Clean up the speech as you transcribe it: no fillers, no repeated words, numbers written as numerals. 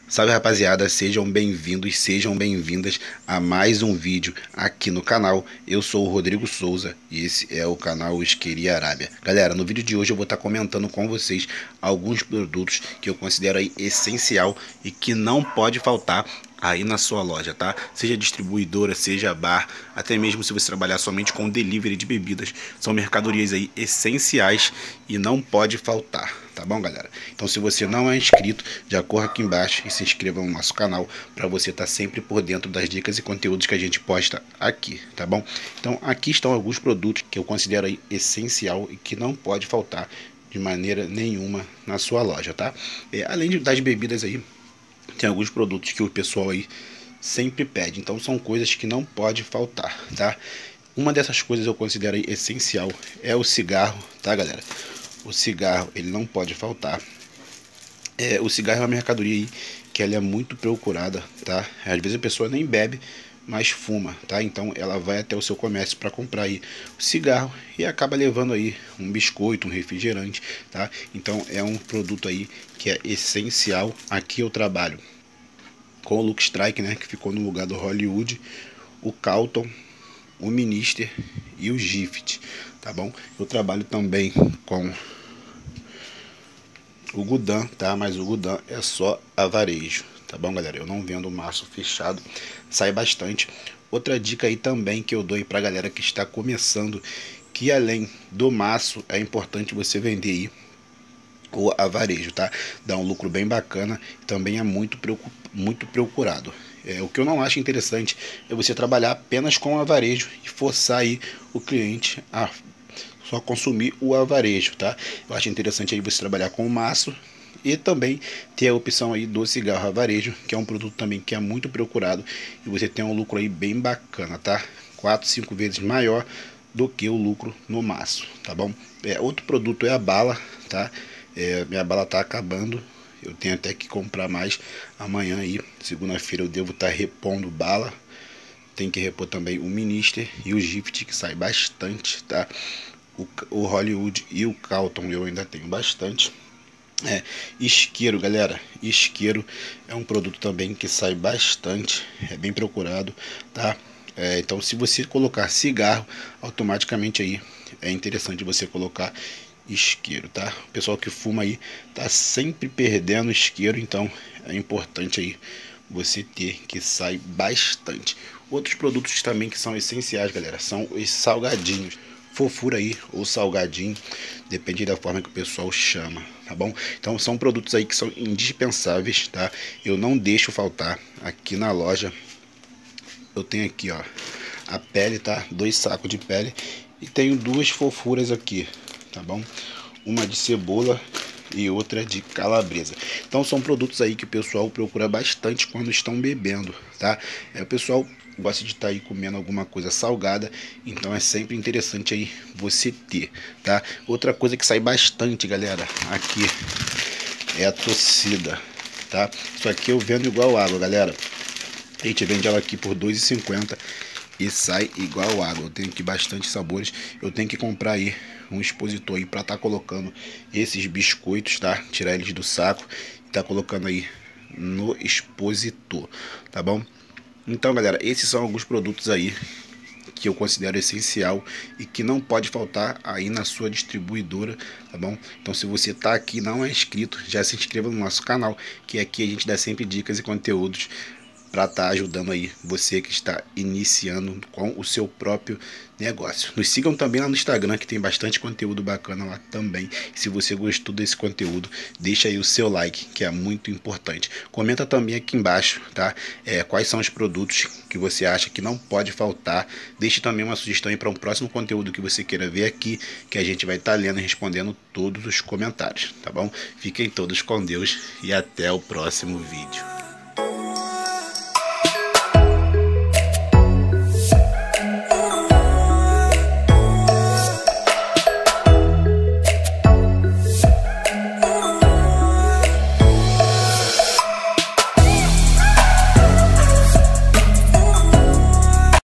Salve rapaziada, sejam bem-vindos, sejam bem-vindas a mais um vídeo aqui no canal. Eu sou o Rodrigo Souza e esse é o canal Isqueria Arábia. Galera, no vídeo de hoje eu vou estar comentando com vocês alguns produtos que eu considero aí essencial e que não pode faltar aí na sua loja, tá? Seja distribuidora, seja bar, até mesmo se você trabalhar somente com delivery de bebidas, são mercadorias aí essenciais e não pode faltar, tá bom, galera? Então, se você não é inscrito, já corra aqui embaixo e se inscreva no nosso canal para você estar sempre por dentro das dicas e conteúdos que a gente posta aqui, tá bom? Então, aqui estão alguns produtos que eu considero aí essencial e que não pode faltar de maneira nenhuma na sua loja, tá? Além das bebidas aí, tem alguns produtos que o pessoal aí sempre pede, então são coisas que não pode faltar, tá? Uma dessas coisas eu considero essencial é o cigarro, tá, galera? O cigarro, ele não pode faltar. O cigarro é uma mercadoria aí que ela é muito procurada, tá? Às vezes a pessoa nem bebe, mas fuma, tá? Então ela vai até o seu comércio para comprar aí o cigarro e acaba levando aí um biscoito, um refrigerante, tá? Então é um produto aí que é essencial. Aqui eu trabalho com o Lucky Strike, né, que ficou no lugar do Hollywood, o Carlton, o Minister e o Gift, tá bom? Eu trabalho também com o Gudan, tá? Mas o Gudan é só a varejo, tá bom, galera? Eu não vendo maço fechado, sai bastante. Outra dica aí também que eu dou aí pra galera que está começando, que além do maço é importante você vender aí o avarejo, tá? Dá um lucro bem bacana, também é muito procurado. O que eu não acho interessante é você trabalhar apenas com o avarejo e forçar aí o cliente a só consumir o avarejo, tá? Eu acho interessante aí você trabalhar com o maço e também ter a opção aí do cigarro avarejo, que é um produto também que é muito procurado e você tem um lucro aí bem bacana, tá? 4, 5 vezes maior do que o lucro no maço, tá bom? Outro produto é a bala, tá? Minha bala tá acabando, eu tenho até que comprar mais amanhã aí, segunda-feira eu devo estar repondo bala. Tem que repor também o Minister e o Gift, que sai bastante, tá? O Hollywood e o Carlton eu ainda tenho bastante. Isqueiro, galera, isqueiro é um produto também que sai bastante, é bem procurado, tá? Então se você colocar cigarro, automaticamente aí é interessante você colocar isqueiro, tá? O pessoal que fuma aí tá sempre perdendo isqueiro, então é importante aí você ter, que sai bastante. Outros produtos também que são essenciais, galera, são os salgadinhos, fofura aí ou salgadinho, depende da forma que o pessoal chama, tá bom? Então são produtos aí que são indispensáveis, tá? Eu não deixo faltar aqui na loja. Eu tenho aqui, ó, a pele, tá? 2 sacos de pele e tenho 2 fofuras aqui, tá bom? Uma de cebola e outra de calabresa. Então são produtos aí que o pessoal procura bastante quando estão bebendo, tá? O pessoal gosta de estar aí comendo alguma coisa salgada, então é sempre interessante aí você ter, tá? Outra coisa que sai bastante, galera, aqui é a torcida, tá? Isso aqui eu vendo igual água, galera. A gente vende ela aqui por R$2,50 e sai igual água. Eu tenho aqui bastante sabores. Eu tenho que comprar aí um expositor aí para estar colocando esses biscoitos, tá? Tirar eles do saco e tá colocando aí no expositor, tá bom? Então, galera, esses são alguns produtos aí que eu considero essencial e que não pode faltar aí na sua distribuidora, tá bom? Então, se você tá aqui e não é inscrito, já se inscreva no nosso canal, que aqui a gente dá sempre dicas e conteúdos para estar ajudando aí você que está iniciando com o seu próprio negócio. Nos sigam também lá no Instagram, que tem bastante conteúdo bacana lá também. Se você gostou desse conteúdo, deixa aí o seu like, que é muito importante. Comenta também aqui embaixo, tá? Quais são os produtos que você acha que não pode faltar. Deixe também uma sugestão aí para um próximo conteúdo que você queira ver aqui, que a gente vai estar lendo e respondendo todos os comentários, tá bom? Fiquem todos com Deus e até o próximo vídeo.